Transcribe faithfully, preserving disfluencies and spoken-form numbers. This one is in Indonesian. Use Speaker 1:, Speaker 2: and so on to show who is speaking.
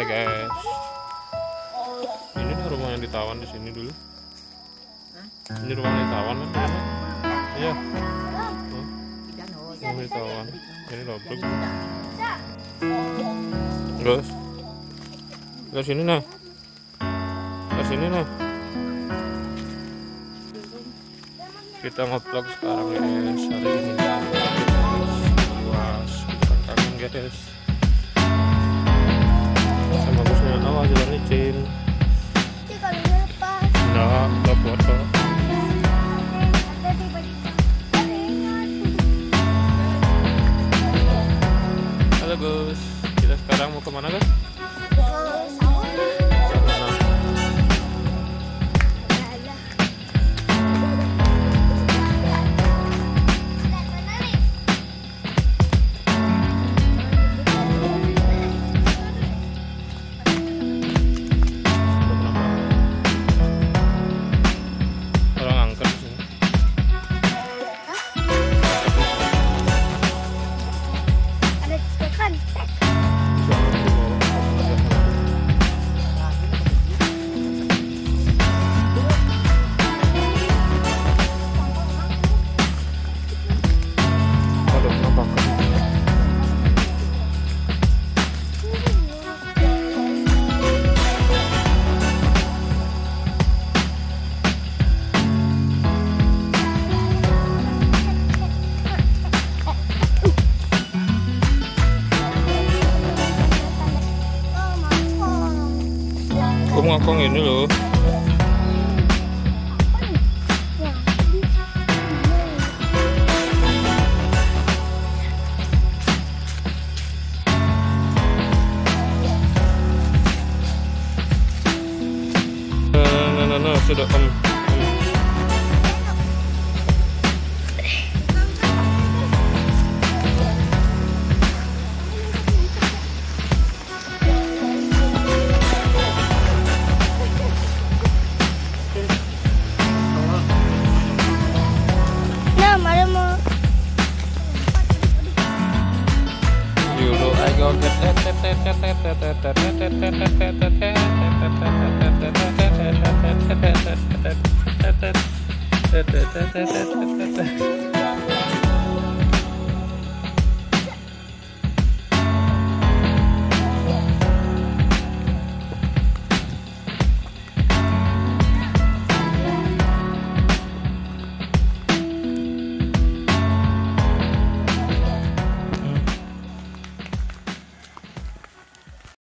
Speaker 1: Hai guys. Ini nih rumah yang ditawan di sini dulu. Ini rumah yang ditawan kan? Iya. Rumah ditawan. Ini dobrak. Terus. Ke sini nah. Ke sini nah. Kita nge-vlog sekarang guys. Hari ini luas kangen guys. Sama bosnya awas jalan licin. Enggak, enggak foto. Halo Gus, kita sekarang mau kemana kan? Ngakong ini loh. Nah, nah, nah, nah, sudah om. Go get